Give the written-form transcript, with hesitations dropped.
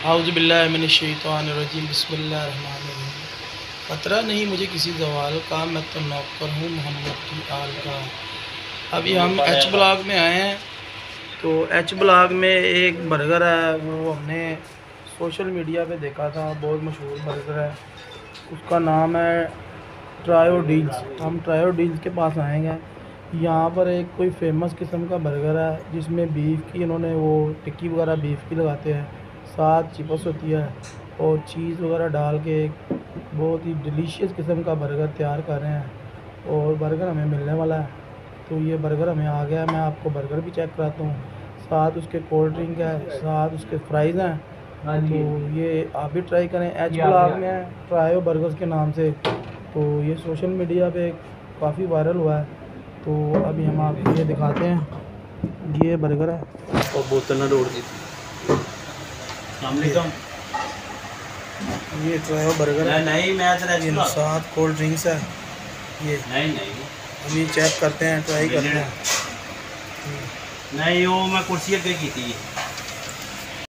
औज़ुबिल्लाहिमिनश्शैतानिर्रजीम बिस्मिल्लाहिर्रहमानिर्रहीम। खतरा नहीं मुझे किसी ज़वाल का, मैं तो नौकर हूँ मोहम्मद की आल का। अभी हम एच ब्लॉक में आए हैं। तो एच ब्लॉक में एक बर्गर है, वो हमने सोशल मीडिया पे देखा था, बहुत मशहूर बर्गर है। उसका नाम है ट्रायो डील्स। हम ट्रायो डील्स के पास आएंगे। यहाँ पर एक कोई फेमस किस्म का बर्गर है जिसमें बीफ की इन्होंने वो टिक्की वगैरह बीफ की लगाते हैं, साथ चिप्स होती है और चीज़ वगैरह डाल के एक बहुत ही डिलीशियस किस्म का बर्गर तैयार कर रहे हैं और बर्गर हमें मिलने वाला है। तो ये बर्गर हमें आ गया है, मैं आपको बर्गर भी चेक कराता हूँ, साथ उसके कोल्ड ड्रिंक है, साथ उसके फ्राइज़ हैं। तो ये आप भी ट्राई करें। एच ब्लॉक में है ट्रायो बर्गर्स के नाम से। तो ये सोशल मीडिया पे काफ़ी वायरल हुआ है। तो अभी हम आपको ये दिखाते हैं, ये बर्गर है और बोतल ना तोड़ दी। ये ट्रायो बर्गर है, नहीं मैं ये साथ कोल्ड ड्रिंक्स है। ये नहीं अभी चेक करते हैं, ट्राई करते हैं। नहीं वो मैं कुर्सी अगे की थी।